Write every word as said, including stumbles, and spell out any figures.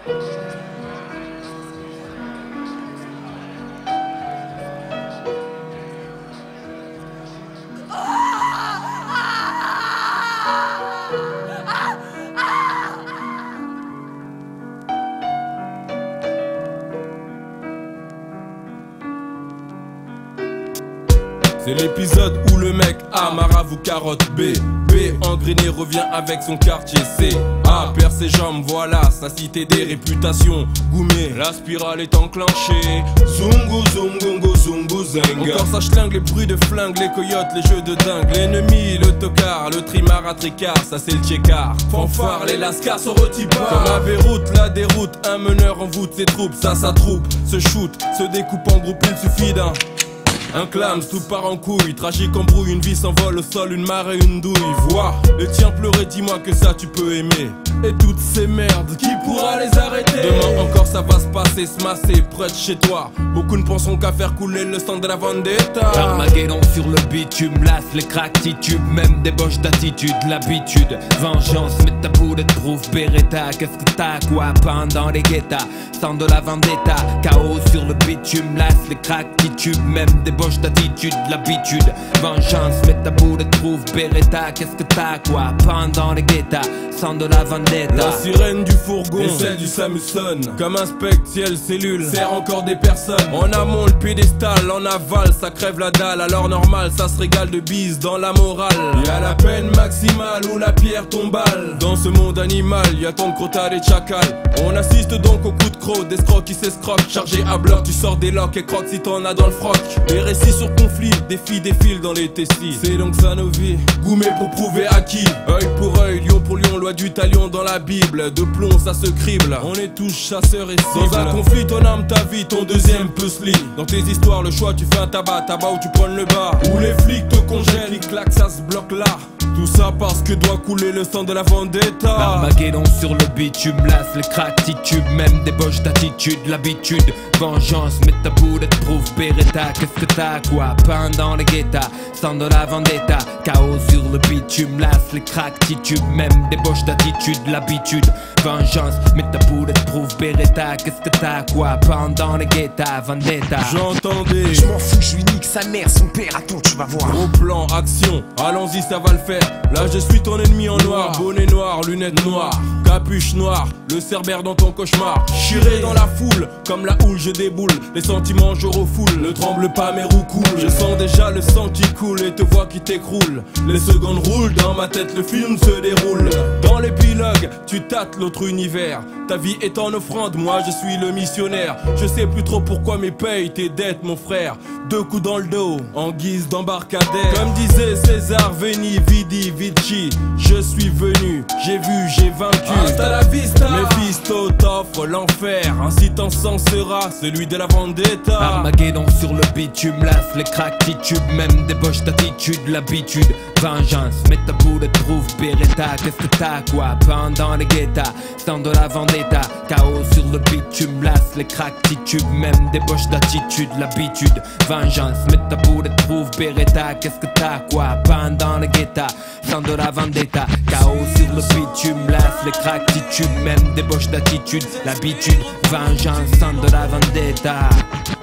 C'est l'épisode où le mec A marabout carotte B. B engrené revient avec son quartier C. A perd ses jambes, voilà sa cité des réputations. Goumé, la spirale est enclenchée. Zungu zungungu zungu zenga. Encore ça schlingue, les bruits de flingue, les coyotes, les jeux de dingue. L'ennemi, le tocard, le trimar à tricard, ça c'est le tchékar. Fanfare, les lascars sont retibards. Comme la Beyrouth, la déroute, un meneur en voûte ses troupes. Ça, sa troupe, se shoot, se découpe en groupe, il suffit d'un un clams, tout part en couille, tragique embrouille, une vie s'envole au sol, une marée, une douille. Vois les tiens pleurer, dis-moi que ça tu peux aimer. Et toutes ces merdes, qui pourra les arrêter? Demain encore ça va se passer, se masser, près de chez toi. Beaucoup ne penseront qu'à faire couler le sang de la vendetta. Armageddon sur le bitume, lasse les cracks titubes, même débauche d'attitude, l'habitude. Vengeance, mets ta boule de prouve, Beretta. Qu'est-ce que t'as, quoi, pendant les guettas? Sang de la vendetta, chaos sur le bitume, lasse les cracks titubes, même débauche d'attitude, l'habitude. Vengeance, mets ta boule de prouve, Beretta. Qu'est-ce que t'as, quoi, pendant les guettas? Sang de la vendetta. La sirène du fourgon et celle du Samuson, comme un spectre, ciel, cellule, sert encore des personnes. En amont le piédestal, en aval ça crève la dalle. Alors normal ça se régale de bise dans la morale. Y'a la peine maximale ou la pierre tombale. Dans ce monde animal y'a tant de crottades et de chacals. On assiste donc au coup de croc, d'escrocs qui s'escroquent. Chargé à bloc, tu sors des locks et croques si t'en as dans le froc. Des récits sur conflit, des filles défilent dans les testis. C'est donc ça nos vies, goumé pour prouver à qui. Œil pour œil, lion pour lion, loi du talion dans la Bible. De plomb ça se crible, on est tous chasseurs et cibles. Dans un conflit ton âme, ta vie, ton deuxième puzzle. Dans tes histoires le choix tu fais un tabac, tabac ou tu prends le bas. Où les flics te congèlent, clic clac ça se bloque là. Tout ça parce que doit couler le sang de la vendetta. Armageddon sur le bitume, lasse les cracks titubes, même débauche d'attitude, l'habitude. Vengeance, mets ta boule de prouve, Beretta. Qu'est-ce que t'as, quoi, pendant les guettas? Sang de la vendetta, chaos sur le bitume, lasse les cracks titubes, même débauche d'attitude, l'habitude. Vengeance, mets ta boule de prouve, Beretta. Qu'est-ce que t'as, quoi, pendant les guettas? Vendetta. J'entendais, je m'en fous, je lui nique sa mère, son père, attends tu vas voir. Gros plan, action, allons-y ça va le faire. Là je suis ton ennemi en noir, bonnet noir, lunettes noires, capuche noire, le cerbère dans ton cauchemar. Chiré dans la foule, comme la houle je déboule. Les sentiments je refoule, ne tremble pas mes roues coulent. Je sens déjà le sang qui coule et te vois qui t'écroule. Les secondes roulent, dans ma tête le film se déroule. Dans l'épilogue, tu tâtes l'autre univers. Ta vie est en offrande, moi je suis le missionnaire. Je sais plus trop pourquoi mes payes tes dettes mon frère. Deux coups dans le dos, en guise d'embarcadère. Comme disait César, veni vidi vici. Je suis venu, j'ai vu, j'ai vaincu. Hasta la vista. Mephisto t'offre l'enfer. Ainsi ton sang sera celui de la vendetta. Armageddon sur le bitume, lasse les cracks titubes, même débauche d'attitude, l'habitude. Vengeance, mets ta boule de prouve, Beretta. Qu'est-ce que t'as, quoi, pendant les guettas? Sang de la vendetta, chaos sur le bitume, lasse les cracks titubes, même débauche d'attitude, l'habitude. Vengeance, mets ta boule de prouve, Beretta. Qu'est-ce que t'as, quoi, pendant les guettas? Sang de la vendetta, chaos sur le bitume, lasse les cracks titubes, même débauche d'attitude, l'habitude. Vengeance, sang de la vendetta.